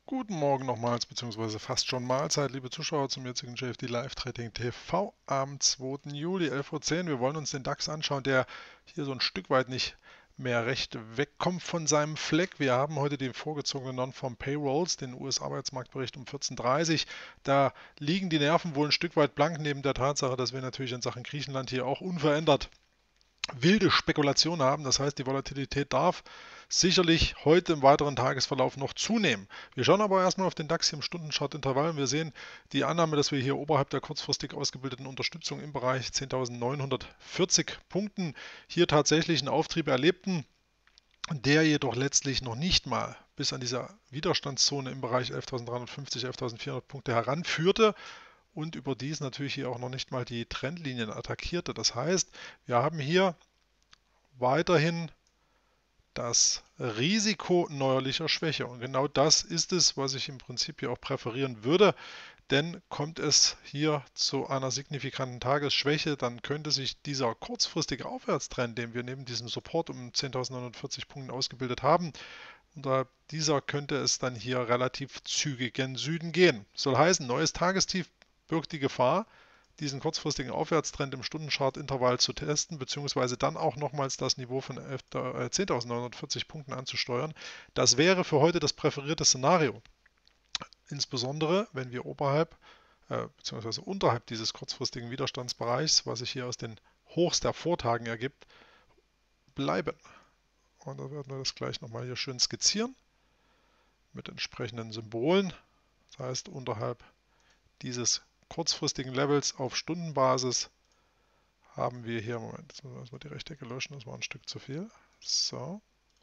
Guten Morgen nochmals, beziehungsweise fast schon Mahlzeit, liebe Zuschauer, zum jetzigen JFD Live Trading TV am 2. Juli, 11:10 Uhr. Wir wollen uns den DAX anschauen, der hier so ein Stück weit nicht mehr recht wegkommt von seinem Fleck. Wir haben heute den vorgezogenen Non-Farm Payrolls, den US-Arbeitsmarktbericht um 14:30 Uhr. Da liegen die Nerven wohl ein Stück weit blank, neben der Tatsache, dass wir natürlich in Sachen Griechenland hier auch unverändert wilde Spekulation haben. Das heißt, die Volatilität darf sicherlich heute im weiteren Tagesverlauf noch zunehmen. Wir schauen aber erstmal auf den DAX hier im Stundenchart-Intervall und wir sehen die Annahme, dass wir hier oberhalb der kurzfristig ausgebildeten Unterstützung im Bereich 10.940 Punkten hier tatsächlich einen Auftrieb erlebten, der jedoch letztlich noch nicht mal bis an dieser Widerstandszone im Bereich 11.350, 11.400 Punkte heranführte und überdies natürlich hier auch noch nicht mal die Trendlinien attackierte. Das heißt, wir haben hier weiterhin das Risiko neuerlicher Schwäche. Und genau das ist es, was ich im Prinzip hier auch präferieren würde. Denn kommt es hier zu einer signifikanten Tagesschwäche, dann könnte sich dieser kurzfristige Aufwärtstrend, den wir neben diesem Support um 10.940 Punkten ausgebildet haben, unterhalb dieser könnte es dann hier relativ zügig gen Süden gehen. Soll heißen, neues Tagestief birgt die Gefahr, diesen kurzfristigen Aufwärtstrend im Stundenchart-Intervall zu testen, beziehungsweise dann auch nochmals das Niveau von 10.940 Punkten anzusteuern. Das wäre für heute das präferierte Szenario. Insbesondere, wenn wir oberhalb bzw. unterhalb dieses kurzfristigen Widerstandsbereichs, was sich hier aus den Hochs der Vortagen ergibt, bleiben. Und da werden wir das gleich nochmal hier schön skizzieren mit entsprechenden Symbolen. Das heißt, unterhalb dieses kurzfristigen Levels auf Stundenbasis haben wir hier, Moment, jetzt müssen wir erstmal die Rechtecke löschen, das war ein Stück zu viel. So.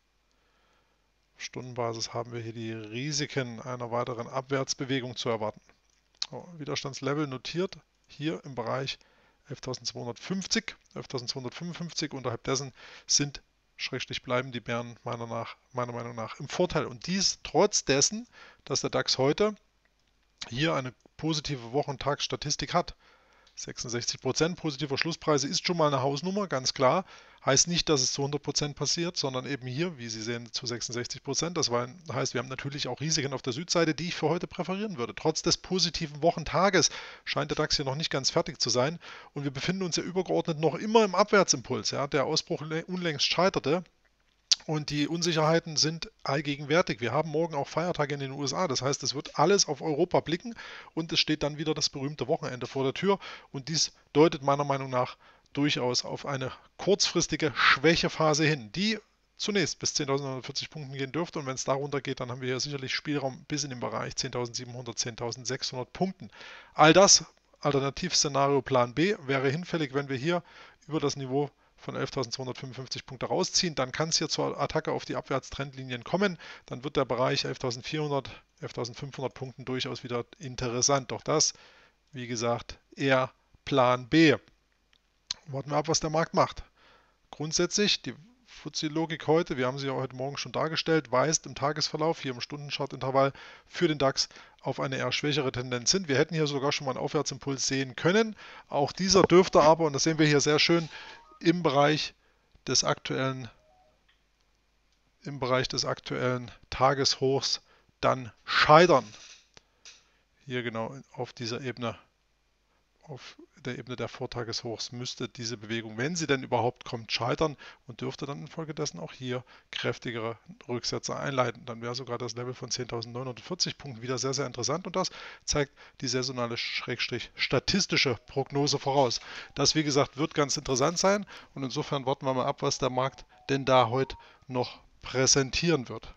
Auf Stundenbasis haben wir hier die Risiken einer weiteren Abwärtsbewegung zu erwarten. So, Widerstandslevel notiert hier im Bereich 11.250, 11.255. Unterhalb dessen sind schrägstrich bleiben die Bären meiner Meinung nach im Vorteil. Und dies trotz dessen, dass der DAX heute hier eine positive Wochentagsstatistik hat. 66% positiver Schlusspreise ist schon mal eine Hausnummer, ganz klar. Heißt nicht, dass es zu 100% passiert, sondern eben hier, wie Sie sehen, zu 66%. Das heißt, wir haben natürlich auch Risiken auf der Südseite, die ich für heute präferieren würde. Trotz des positiven Wochentages scheint der DAX hier noch nicht ganz fertig zu sein. Und wir befinden uns ja übergeordnet noch immer im Abwärtsimpuls. Ja. Der Ausbruch unlängst scheiterte. Und die Unsicherheiten sind allgegenwärtig. Wir haben morgen auch Feiertage in den USA. Das heißt, es wird alles auf Europa blicken und es steht dann wieder das berühmte Wochenende vor der Tür. Und dies deutet meiner Meinung nach durchaus auf eine kurzfristige Schwächephase hin, die zunächst bis 10.940 Punkten gehen dürfte. Und wenn es darunter geht, dann haben wir hier sicherlich Spielraum bis in den Bereich 10.700, 10.600 Punkten. All das, Alternativszenario Plan B, wäre hinfällig, wenn wir hier über das Niveau von 11.255 Punkte rausziehen, dann kann es hier zur Attacke auf die Abwärtstrendlinien kommen. Dann wird der Bereich 11.400, 11.500 Punkten durchaus wieder interessant. Doch das, wie gesagt, eher Plan B. Warten wir ab, was der Markt macht. Grundsätzlich, die FTSE-Logik heute, wir haben sie ja heute Morgen schon dargestellt, weist im Tagesverlauf, hier im Stundenchart-Intervall, für den DAX auf eine eher schwächere Tendenz hin. Wir hätten hier sogar schon mal einen Aufwärtsimpuls sehen können. Auch dieser dürfte aber, und das sehen wir hier sehr schön, im Bereich des aktuellen Tageshochs dann scheitern. Hier genau auf dieser Ebene, auf der Ebene der Vortageshochs müsste diese Bewegung, wenn sie denn überhaupt kommt, scheitern und dürfte dann infolgedessen auch hier kräftigere Rücksätze einleiten. Dann wäre sogar das Level von 10.940 Punkten wieder sehr, sehr interessant und das zeigt die saisonale statistische Prognose voraus. Das, wie gesagt, wird ganz interessant sein und insofern warten wir mal ab, was der Markt denn da heute noch präsentieren wird.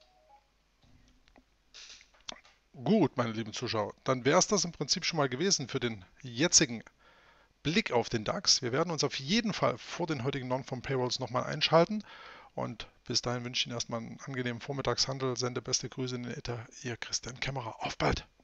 Gut, meine lieben Zuschauer, dann wäre es das im Prinzip schon mal gewesen für den jetzigen Blick auf den DAX. Wir werden uns auf jeden Fall vor den heutigen Non-Farm Payrolls nochmal einschalten. Und bis dahin wünsche ich Ihnen erstmal einen angenehmen Vormittagshandel. Sende beste Grüße in den Äther. Ihr Christian Kämmerer. Auf bald!